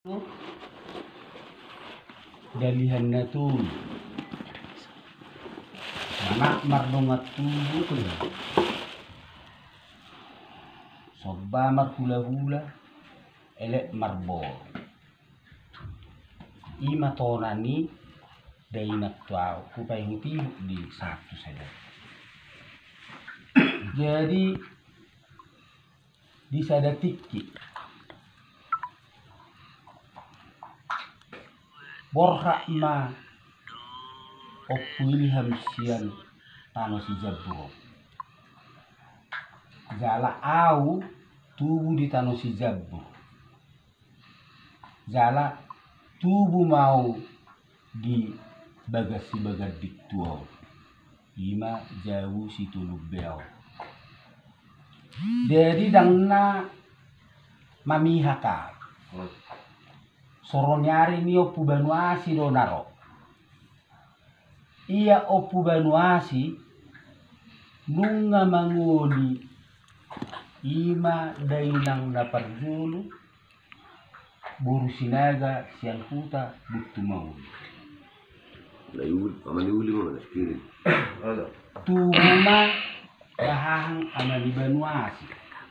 Dalihan na tu mana mardongat tu soba mar hula-hula elek marbo ima tonani dainak tuau kupai huti di satu saja. Jadi di sadatiki borha ma opuli hamsian tano si jabro jala au tubuh di tano si jabro jala tubuh mau di bagasi bagadik tuau ima jauh si tulub beau. Jadi dangna mamihaka soronyari ni opu banuasi do naro iya opu banuasi nunga mangoni ima dainang dapat julu buru sinaga siang huta buktu mau tuma bahang amali banuasi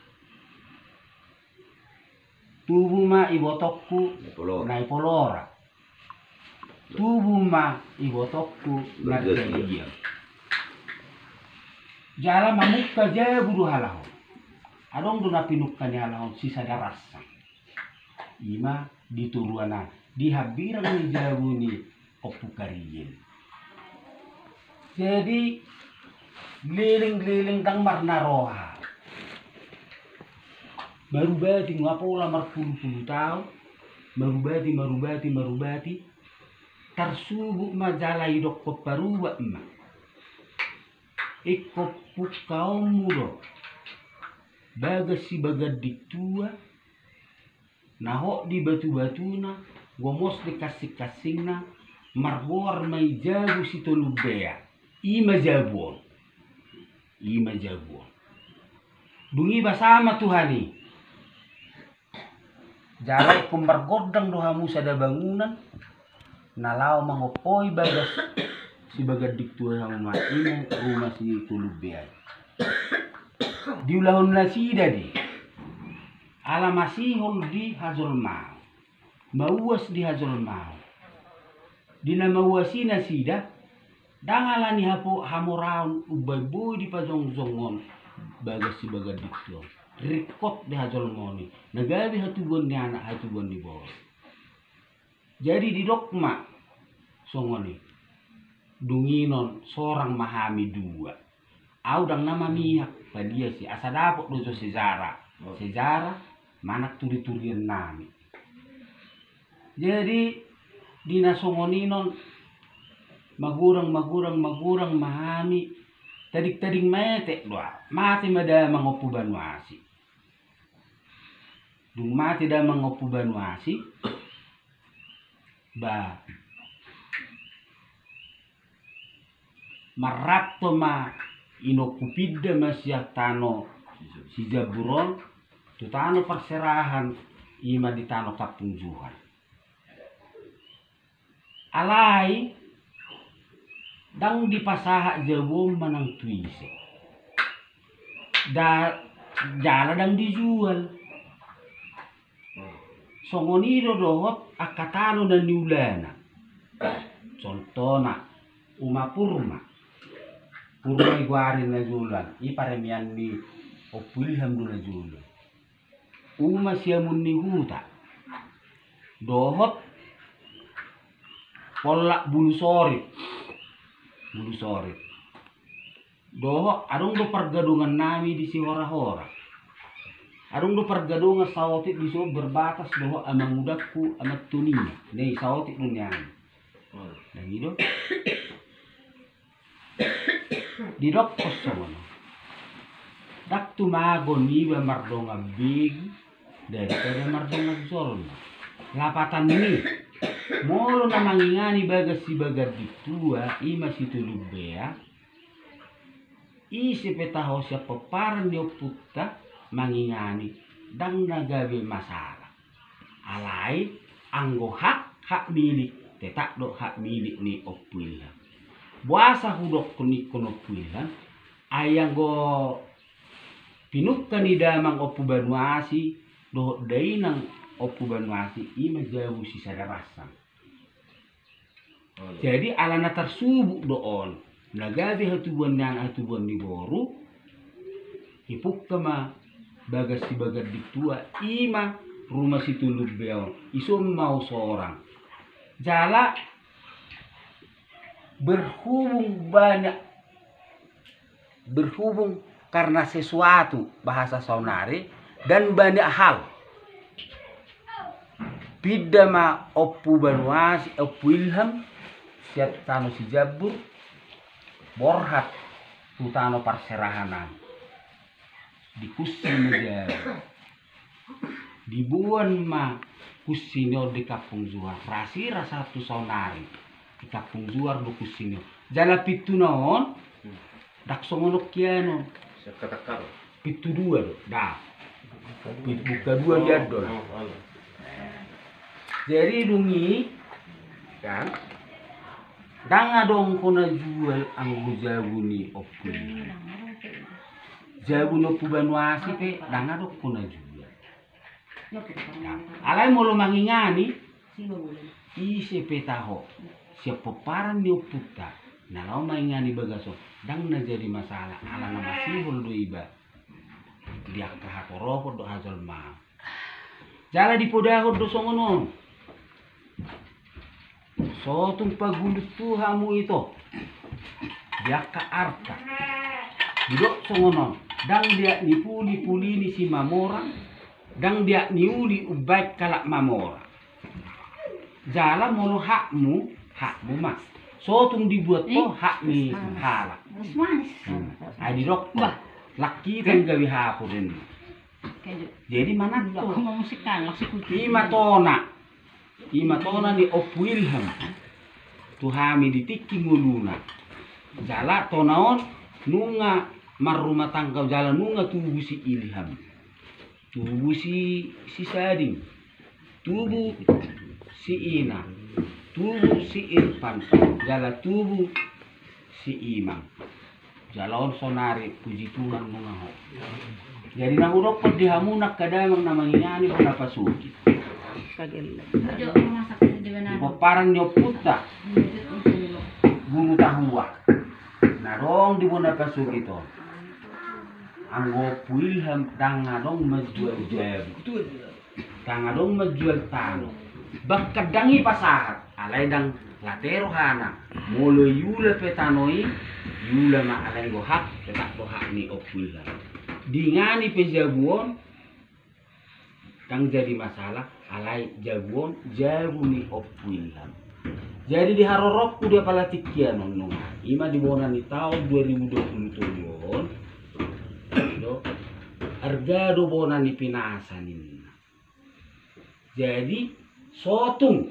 tubuh ma ibotokku nai polora tubuh ma ibotokku narjaya jala mamukka jaya buru halau adong do napinukkan halau sisa darasa ima dituruana dihabirang ni jabu ni opukariyen. Jadi liling-liling tang marnaroha marubati ngapola marpuluh-puluh tahun marubati tarsubuk majala idok paruba ma ikop kaum mudo bagasi bagadik tua nahok di batu-batuna gomos dikasih-kasihna margor mai jabu si tolubea ima jabuon bungi basama Tuhani jalai kumbargodang dohamu sada bangunan nalau mangopoi bagas si bagadik tua sama ini rumah si tulubea diulahun nasida di ala masihol di hazol mau mauas di hazol mau dina mauasina sida dangalani hapo hamoraun ubay boy di pazong-zongon bagas si bagadik tua rekod di hazol moni nagabi hatugon ni anak hatugon di bawah. Jadi di dokma songoni dunginon seorang mahami dua audang nama mihak padia si asa dapot dojo sejarah manak turi-turian nami. Jadi dina songoninon magurang mahami tadik-tadik mete doa mati mada mangopu banuasi dung mati da mangopu banuasi ba maratto ma inokupida masya tano si jaburon tu tano perserahan ima di tano kapunjuhan alai dang di pasaha jawom manang tuise jala dang dijual songonido dohot akatano dan niulana contohna purma iguarin na julan iparemian ni opilham do na julan uma siamun ni huta dohot polak bulu sorit dohot adong do pergadungan nami di si hora-hora adong do pergadungan sawotit di so berbatas dohot amang mudakku amat tuninya nih sawotit dunia dan itu di dok kosono dak tumagon iba mardonga big daripada mardonga zolna lapatan ini molo na mangingani bagas si bagadik tua ima si tulubea isi petaho siya peparan yo putta mangingani dang nagabe masalah alai anggo hak milik tetak do hak milik ni opuilham buasa hudok kuni kono puilham ayang go pinukkan di damang opu Banyuasi do dainang opu Banyuasi ima jauh si sadarasang. Jadi alana tersubuk doon nagabi hatubuan yang hatubuan di boru hipuk kema bagas si bagat di tua ima rumah si tulur beon isom mau seorang jala berhubung karena sesuatu bahasa Saunari dan banyak hal bidama opu Banyuasi opu ilham siap tano si jabur borhat tutano perserahanan di kusin aja dibuan ma kusinyo di Kapung Juar rasi rasa tu Saunari di Kapung Juar do kusinyo jala pitu naon dak songonok kiano Seketakar. pitu dua do dah buka dua dia do jadi dungi kan danga dong kona jual anggo jabu ni opu jabu no opu Banyuasi pe danga dong kona jual alai molo mangingani ise petaho siapa paran ni oputa nah lau mangingani bagaso dang na jadi masalah ala na masihol do iba dia kahatoroko do hazal ma jala di podahod do songonon sotung pagulut tuhamu itu dia ka arta duduk songonon dang dia nipuli ni si mamora dang dia niuli ubaik kalak mamora jala mono hakmu mas sotung dibuat to hak ni halak di dokter laki kan gawi hapurin jadi mana tuh ima tona ni opu ilham tuhami ditiki nguluna jala tonaon nunga marumah tangga jala nunga tubuh si ilham tubuh si sading tubuh si ina tubuh si irfan jala tubuh si imam jalaon sonari puji Tuhan nunga ho jadi nang urok pad dihamunak kadamang namangingani pada pasuki paparan nyo puta bulu tahua narong di bona pasuki to anggo puilham dangadong menjual jabu dangadong menjual tano bakkadangi pasahat alai dang latero hana molo yula petanoi yula ma alai go hak tetak go hak ni opuilham dingani pejabuon dang jadi masalah alai jabuon jabu ni opuilham jadi di harorokku dia pala tikian nonga ima di bona ni tahun 2027 do harga do bona ni pinasan ini jadi sotung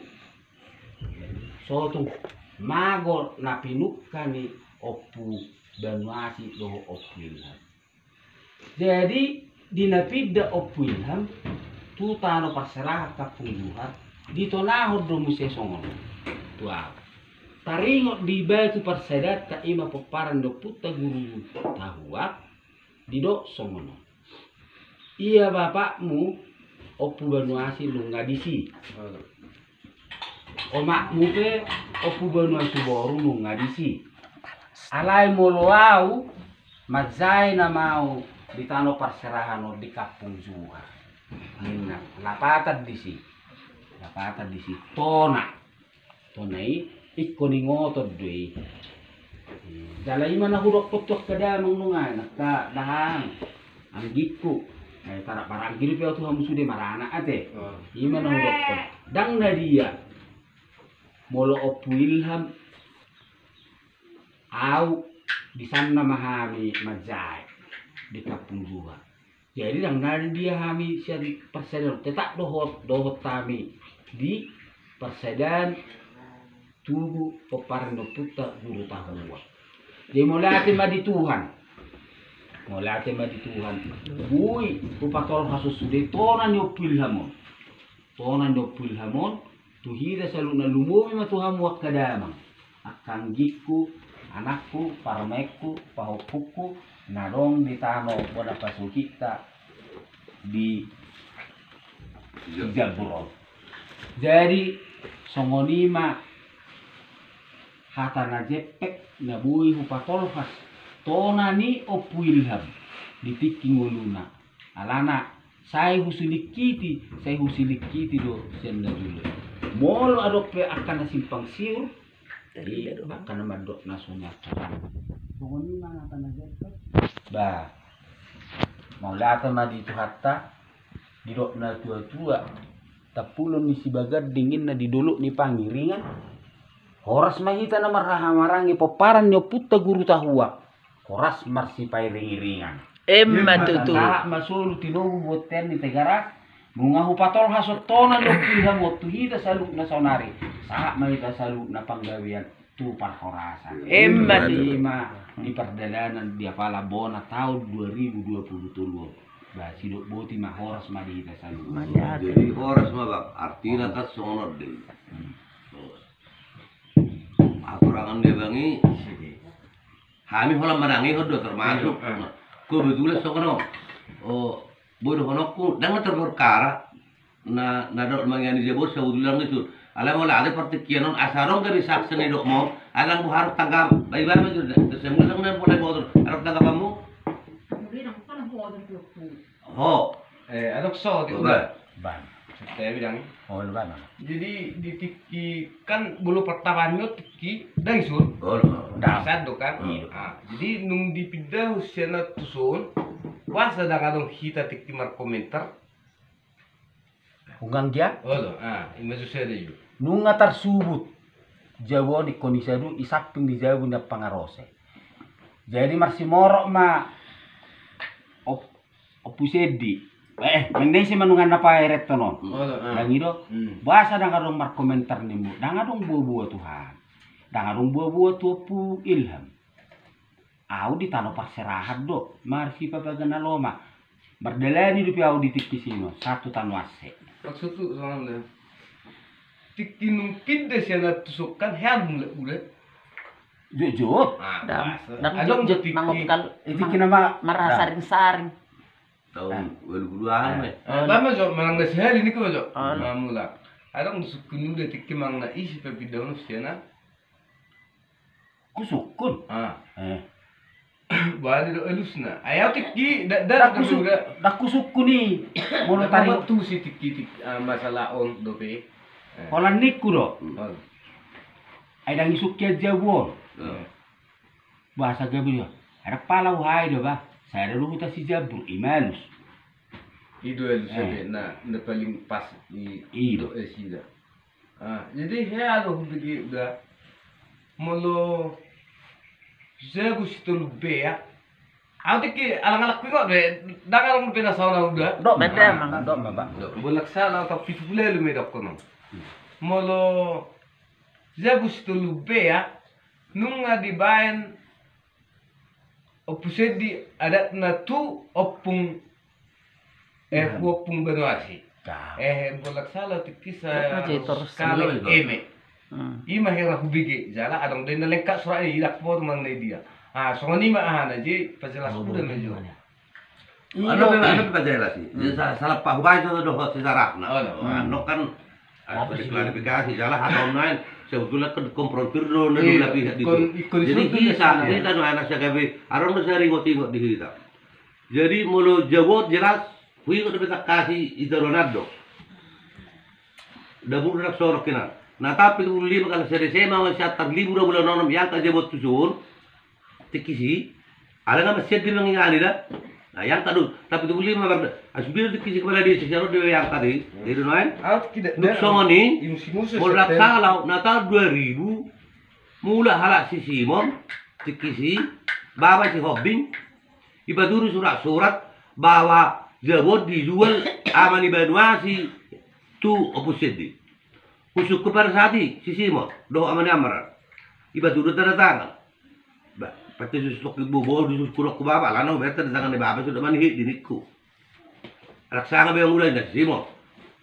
magor na pinukkan ni opu Banyuasi do opuilham jadi dinapida opuilham tu tano pasrah Kapung Juar dito nahod do muse songon tuaw taringot di batu persedat ka ima peparan do puta guru tahuak didok songono iya bapakmu opu Banyuasi lu ngadisi omakmu pe opu Banyuasi boru lu ngadisi alai moloau mazai na mau di tano perserahan di Kapung Juar minna lapatan di si tonai ikoni ngotot doi dalai mana hudok potok kadamang nunga nakka dahang anggiku tarak barang gini pe tuh hamu sude marana ate imana hudok pot dang na dia molo opuilham au di sana mahami mazai di Kapung Juar jadi dang nari dia hami siari persedan tetak dohot tami di persedan tubuh peparan puta guru tahua jadi mulai madi Tuhan bui upatol kasus sude tonan yo pilhamo tonan do pilhamon tuhida saluna lumumi matuhamu wakadamang akan giku anakku parmeku pahopuku narong di tano boda pasukita di Jaburo. Jadi songonima hata na jepek na bui hupatolhas tona ni opuilham di tikinguluna alana saya husilikiti do senda dulu molo adok pe akan simpang siur jadi akan madok nasunya songonima hata na jepek ba mau datang na di hatta di dok na tua tapulon ni si bagad dingin na di dulu ni pangiringan horas mahita na marahamarangi paparan nyo puta guru tahua horas marsi pai ringiringan Emma tutu. Nah, masulu tinogu boten ni tegara munga hupatol hasotona do pilha motu hita saluk na sonari saat mahita saluk na panggawian tu parhorasan Emma di perdalanan dia pala bona tahun 2023 bah sidok boti mah horas mah di hita saluk Jadi horas mah bang artinya kan sonor deh. Aturangan dia bangi kami holam menangi hodo termasuk kebetulan sokono bodoh konokku dengan terperkara na dok mangani jebor saudulang itu ala mola ada pertikianon asarong dari sakseni dok mau alang bu harus tanggap bayi-bayi maju semula dengan boleh bodoh harus tanggap kamu Adok so di Coba. ban saya bilang. oh ban Jadi di tiki kan bulu pertamanya tiki daisun. Dasar do kan. Jadi nung dipindah usiana tusun wah sedang adong kita tiki mar komentar. ungang dia Imazu saya deh. nunga tarsubut jawa di konisadu isaping di jawa na pangarose jadi marsi morok ma opusedi mendesi manungan apa eret tonon yang itu bahasa dangadong mar komentar nimu dangadong buah-buah Tuhan dangadong buah-buah tuapu ilham au di tano parserahat do marsi papagana loma berdelani dupi au di tikisino satu tanwase Maksud tu soalnya tiki nung pindah siana tusukan head mulai. jujur Adong jut mangukal itu kenapa marasaring-saring. tahun 2002 nih. Lama jo manang nasi hari ini kau jo. Mamula. Adong sukun udah tiki mang na isi pepidaw nung siana. kusukun Bali do elus na. Ayaw tiki dak kusukun ni mono tari tu si tiki masalah on dope. Holan niku do ay dang isukya jawon bahasa gabi do ada palau hai do ba saya ada luhuta si jabur imanus Ido elus na paling pas di Ido. esida. Jadi he ado bigi udah molo Zagu situ lube ya. Aku tiki alang-alang kuingok deh. Dangal mau pena sauna udah. do Beda mang. do baba Bolak sana atau pitbule lu medok kono. Molo zagu situ lube ya. Nunga di bayan opusedi adat na tu opung opung benuasi. Bolak sala tiki sa skala eme. Ima hera hubigi jala adong den lengkap surat ini ilak po mang dia. Songoni ma ji pajelas kuda mejo. Ano pajelas sih. Salah Pak Hubai itu doh sejarah. Ano kan ada klarifikasi salah atau lain sebetulnya kan komprontir do na dua pihak itu. Jadi kita no anak saya gawe aron sering ngotingot di kita. Jadi mulu jawab jelas hui ko dapat kasih itu Ronaldo. Dabur nak sorok kena. Nah tapi lima kalau saya mau siat libur bulan enam yang kerja buat tujuan tikisi ada nggak masih bilang ini dah nah yang tadi tapi itu lima berda asbir tikisi kepala dia sejarah dia yang tadi itu lain nuksoni mulak salau nah tahun 2000 mula halak si Simon tikisi bawa si Hobbing ibaduru surat-surat bahwa jabot dijual amani banuasi tu opusedi Usuk kepada sati sisi mo do amane amara iba turut tanda tangan ba pati susuk ibu bo di kurok ku baba lano berta tangan ni baba sudah manhi dinikku raksana be mulai na simo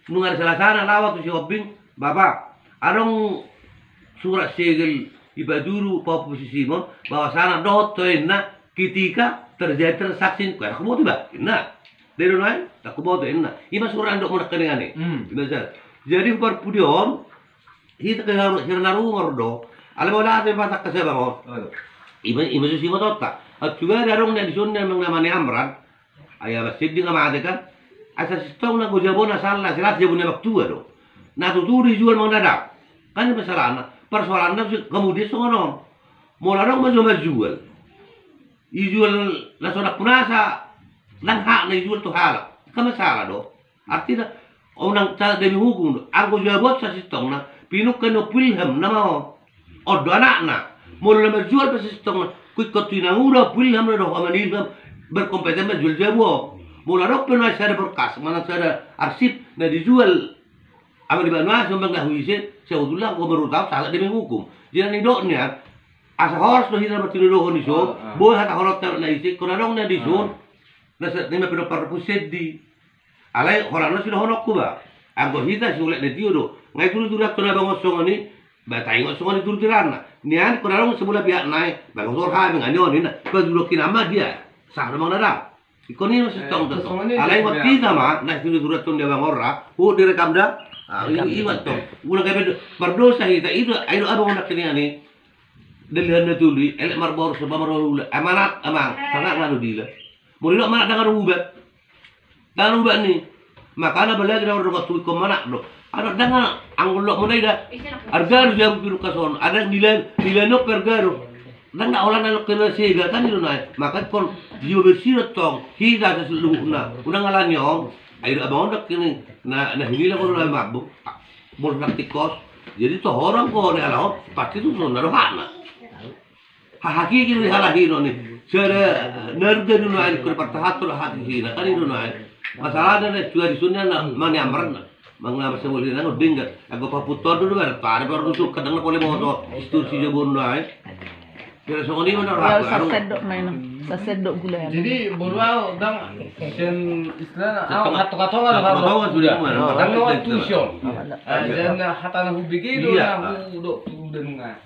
nungar salah sana lawat si Obing, Bapak, adong surat segel ibaduru Papua posisi mo bahwa sana dot na ketika terjadi transaksi kaya aku mau tiba, nah, dari mana? Aku mau tuh, nah, ini surat andok mau keningan nih, jadi perpudion, kita kenal sirna rumah do, ale mau dah pasak kasih bangun, ima susi mau tota, juga ada orang yang disunnya mengamani Amran, ayah masjid di ngamade kan. Asal sistem nak jabona salah, jelas jabona waktu do. Nah tu dijual mendadak. Kan masalahnya, persoalannya kemudian sono. Mula dong jual. Dijual lah sodak punasa, lang hak na dijual tu halak. Kan masalah do. Artinya orang cara demi hukum, aku jabot sa sistem na pinuk kena pilham nama odo anak na. Mula jual sa sistem na kuit kotina udah pilham na do amanilham berkompeten jual jabot. Mula dok pernah ada berkas, mana ada arsip, nah dijual. Apa di Banyumas sumbang dah huisin, sebetulnya aku baru tahu salah demi hukum. Jadi doknya, asal harus tuh hidup bertidur doh ni so, boleh hata horot ter na isi, kena dong na disun, na sa tinggal pino parpused di. Alay orang na sudah honok ko ba? Ang hita si ulit na tiyo do, ngay turut-turut to na bangosong ni, batay ngosong ni turut-turan na. Niyan kena dong sebelah pihak naik, bangosor habi nganyo ni na, pagdulo kinama dia, sah namang nada. Ikon ini masih tong tuh. Alai waktu sama, nah itu surat tuh dia bangorra, direkam dah. Ini waktu, guna kayak berdosa kita itu, ayo abang nak kini ani, dilihat natuli, elek marbor sebab marbor amanat amang, sangat ngadu dia. Mulai amanat dengan ubat nih, makanya balik dari orang waktu kemana lo, ada dengan anggulok mulai dah, harga jam biru kason, ada nilai nok pergaro. Dan nggak olah nalok kena sega kan itu naik, maka kon jiwa bersih tong kita seluruh na, udah ngalani om, ayo abang udah kini, nah ini lah kalau udah mabuk, boleh praktik kos, jadi tuh orang kok nih alam pasti tuh naruh hana, haki kini halahi nih, cara nerga dulu naik ke pertahatul haki kini kan itu naik, masalahnya nih juga di sunnya mana amran, mengapa seboleh nang dengar, aku paputor dulu kan, tarik baru tuh kadang boleh bawa institusi jabun naik. Ya sasedok main, sasedok gula. Jadi boleh dang dan istilah kato-katongan sudah. Dan lewat tuition. Dan hatana hubigi do na do dan nga.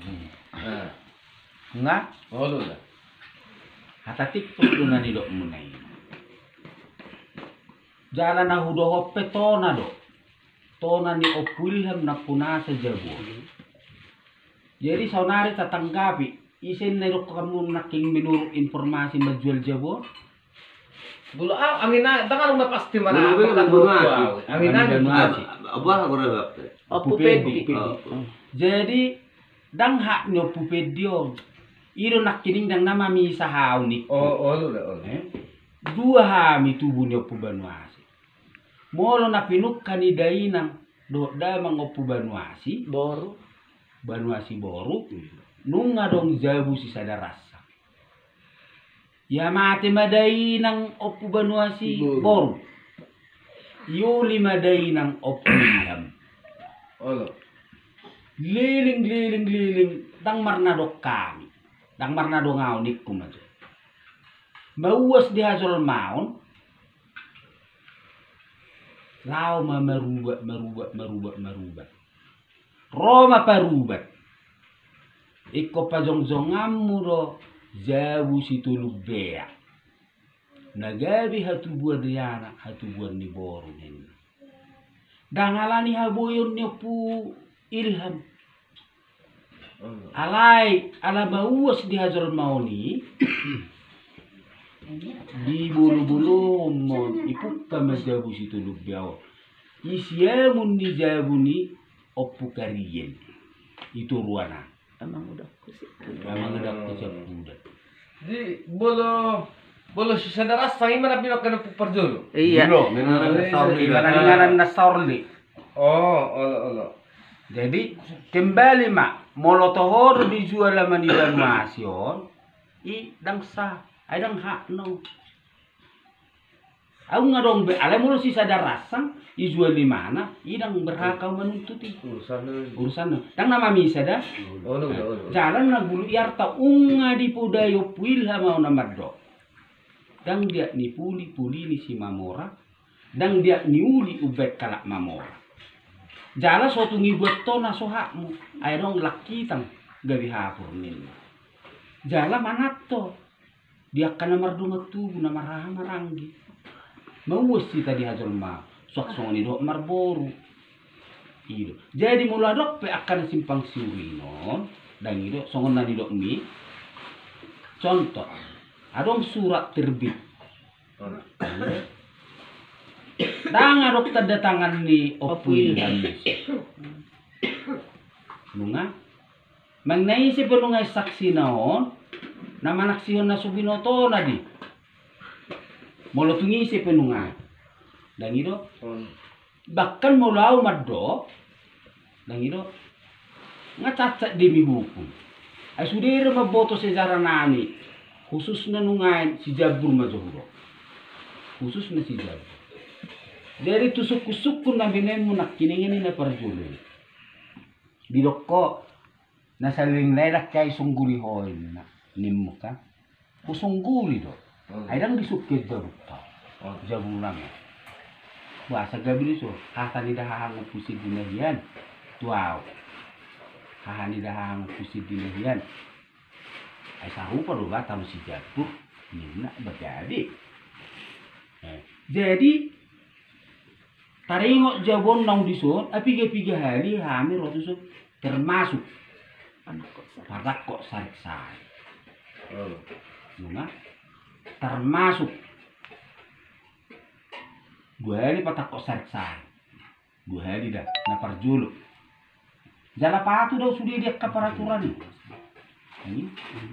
Nga? Oh lo lah. Hatatik tuh na ni dok munai. Jalan na hudo hoppe tona do. Tona ni opulham na punasa jabo. Jadi saunari tatanggapi. Isin na kamu naking menurut informasi menjual jabo. Dulu angin na, tangan na pasti mana. Angin na. Apa berapa? Pupedi. Jadi dang hak nyo pupedio. Iro nakining dang nama misa haunik. Oh, lo. Dua hami tubuh nyo pubanuasi. Molo na pinuk kanidai nang do da mangopu banuasi Boru. Banuasi boru. Nunga dong jabu si sadarasa. Ya mati madai nang opu banuasi boru. Yuli madai nang opu ilham. Oh. Liling. Dang marna dok kami. Dang marna dong ngaunik kumajo. Mauas di hazol maun. Lau ma merubat. Roma parubat. Iko pajong-jongamu do jawu situ lubea. Nagabi hatu buat diana, hatu buat ni boru nin. Dangalani haboyon niya pu ilham. Alay, ala bauas di hazor mauni. Di bulu-bulu mon ipukka majabu situ lubea. Isyamun ni jabu ni opu kariyen. Itu ruana. Emang udah kusik. Emang udah kusik udah. Jadi bolo si saudara saya mana pinok kena perjolo. Iya. Menangan nasaurli. Oh. Jadi kembali mak molotohor dijual sama di Banuasion. I dang sah, ay dang hak no. Aku ngadong be, alam mulu si sadar rasang dijual di mana? Idang berhak kau menuntut itu. Urusan. Dang nama misa dah. Oh. Jalan na bulu yarta unga di pudayo puilha mau namaddo. Dang dia ni puli ni si mamora. dang dia niuli ubet kalak mamora. Jala suatu ngibuat to na sohakmu, ayrong lakitang gabi hapur nila. Jala manato, dia kana mardungat tubuh na maranggi. Mauwas kita di hajol ma, suaksong ni do marboru. Ido. Jadi mula dok pe akan simpang siurinon, dan ido songon na di dok mi. Contoh, adong surat terbit. Dang adok tanda tangan ni Opwil Hamis. Nunga, mengenai si penungai saksi naon, nama naksihon na subinoto na di. Molo tungi si penungai. Dan itu, bahkan mulau maddo, dan itu, ngacacat demi hukum. Ay sudira maboto sejarah nani, khusus na nungai si Jabur Majohuro. Khusus na si Jabur. Dari tusuk-kusuk na binemu nak kiningin na parjuli. Bidokko na saling lerak kay sungguli hoy na nimmo ka. Kusungguli do. Ay dang disukit Jabur ta. Jabur lang. Bahasa gabi so, hatani dahang pusid dinahian. Tuaw. Hahani dahang pusid dinahian. Ay sahu pa ba tam si Jabur nina bagadi. Jadi taringok jabon nang dison, apiga-piga hari hamil waktu itu termasuk patak kok sarik-sarik. Nunga, termasuk 2 hari patak kok sarik-sarik. 2 hari dah, na parjulu. Jala patu dah sudah dia ke peraturan ini.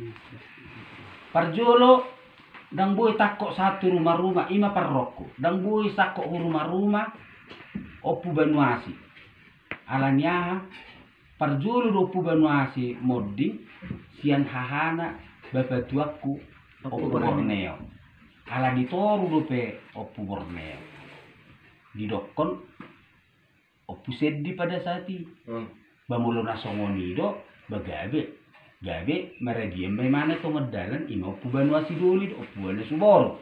Parjulu dang boy takok satu rumah-rumah ima parroko. Dang boy sakok rumah-rumah Opu Banuasi. Alanya parjulu do Opu Banuasi modding sian hahana bapak tuaku Opu Borneo. Ala ditoru do pe Opu Borneo. Didokon Opu Seddi pada saat itu. Bamulo na songoni do bagabe. Gabe merediem bagaimana to medalan ima Opu Banuasi doli do Opu Banuasi Suboro.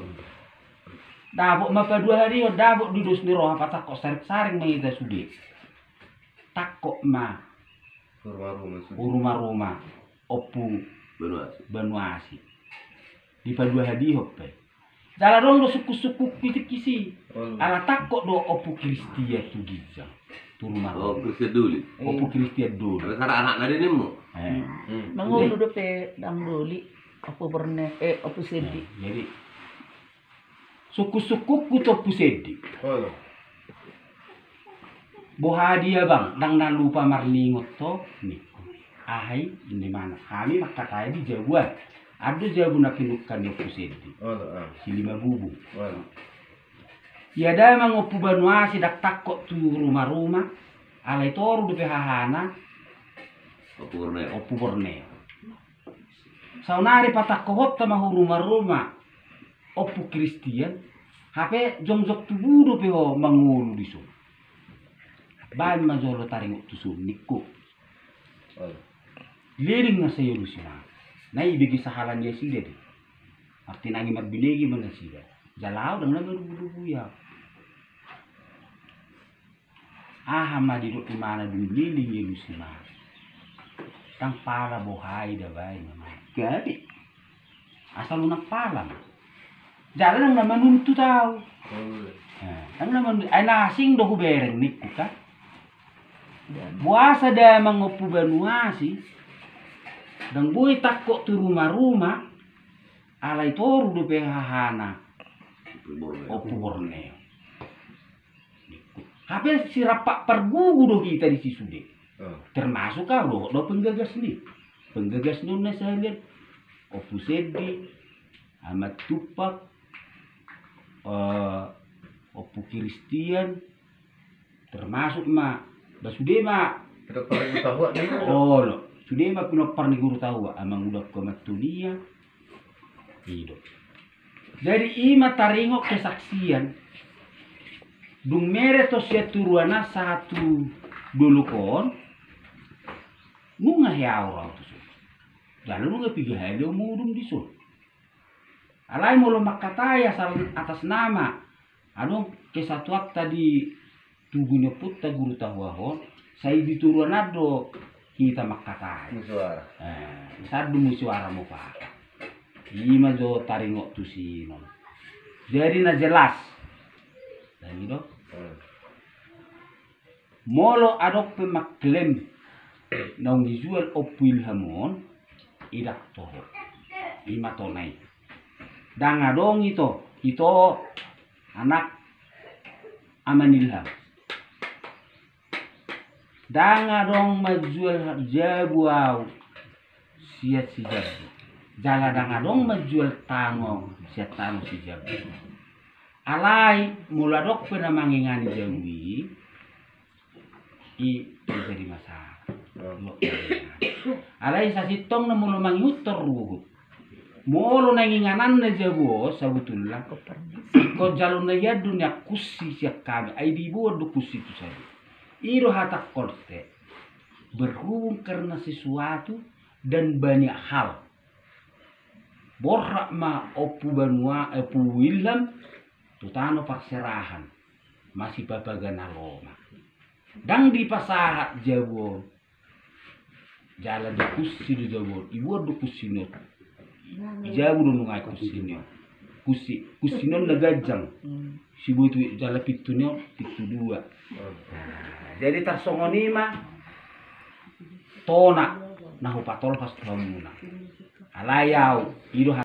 Dabok mapa 2 hari yo dabok dudus ni roh apa takok saring-saring mengita sudi. Takok ma rumah-rumah Opu Banuasi. Di pa 2 hari hope. Jala dong do suku-suku pitikisi. Ala takok do Opu Kristia tu gijang. Tu rumah. Kristia dulu. Opu Kristia dulu. Ada anak nadi nimu. Mangulu do pe dang doli Opu Borneo Opu Seddi. Jadi suku-suku kuto Pusedi. Bohadia bang, dang na lupa marningot to nih. Ahai ini mana? Kami makataya di Jabuan. Ada Jabu na pinukan ni Pusedi. Si 5 bubu. Ya dah mang Opu Banuasi dak takok tu rumah-rumah. Alai toru de hahana. Opu Borneo. Saunari patakok ta mahu rumah-rumah. Opu Kristian, hape jongjok tubudo peho mangulu diso. Bahan majolo taringok tusun nikko. Liring na sayo lusina. Nai bigi sahalan dia sida di. Arti nangi marbilegi mana sida. Jalau dang naga rubu-rubu ya. Ahama di dok mana dun liling ya lusina. Tang pala bohai da bay nama. Gadi. Asal lunak pala mah. Jalan yang nama nuntu tahu. Ang nama ay nasing do hubereng niku ka. Buasa da mga Opu Banuasi. Dang boy takok tu rumah-rumah. Alay toru do hahana Opu Borneo. Hape si rapak pergugu do kita di sisude. Termasuk ka do penggagas ni. Penggagas nun na sa halid. Opu Seddi, Ahmad Tupak, Opu Kristian, termasuk basude oh no, sude pinopar ni guru tahu amang udah kematunia hidup. Jadi ima taringok kesaksian dung mere to sia turuana satu dulu kon nunga ya orang tu. Lalu nunga piga halo mudum disul. Alai mulu makataya atas nama Anu kesatuak tadi tugunya putta guru tahwahon saya dituruan ado kita makkatai. Musuara. Sadu musuara mo pa. Ima jo taringok tu sinon. Jadi na jelas. Dan itu molo adok pemaklem nang dijual opil hamon idak toho. Ima tonai. Dan adong itu anak amanilham. Danga dong majual jabuau siat si jabu. Jala danga dong majual tangong siat tangong si jabu. Alai mula dok pernah mangingani jawi jadi masalah. Alai sasitong na mula mangutor ruhut. Molo nanginganan na jabu sabutullah. Ko jalon na yadu niya kusi siya kami ay dibuat do kusi itu saja. Iro hatak korte berhubung karena sesuatu dan banyak hal. Borak ma opu banua opu wilam tutano pakserahan masih babagan aloma. Dang di pasahat jabo jalan di kusi di jabo ibu do kusino jabo do nungai kusino kusino nagajang si butu jalan pitunyo pitu dua. Jadi tarsongoni mah tona nahu patol pas muna alayau ido